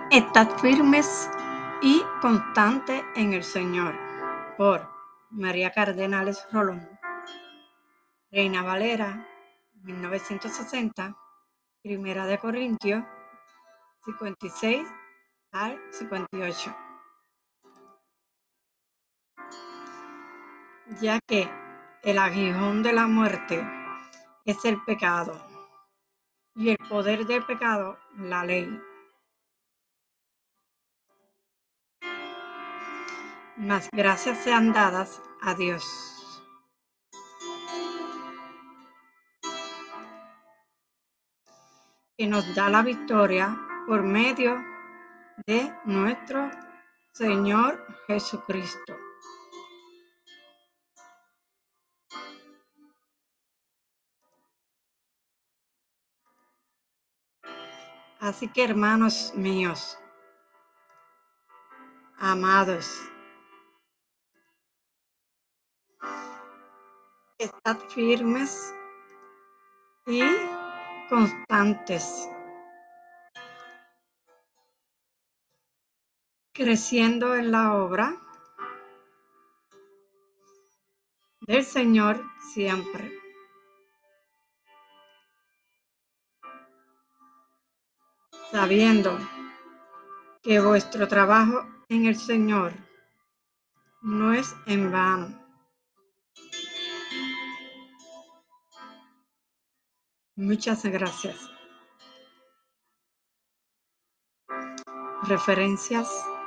Estad firmes y constantes en el Señor. Por María Cardenales Rolón. Reina Valera, 1960, Primera de Corintios, 56 al 58. Ya que el aguijón de la muerte es el pecado, y el poder del pecado, la ley. Mas gracias sean dadas a Dios, que nos da la victoria por medio de nuestro Señor Jesucristo. Así que, hermanos míos, amados, estad firmes y constantes, creciendo en la obra del Señor siempre, sabiendo que vuestro trabajo en el Señor no es en vano. Muchas gracias. Referencias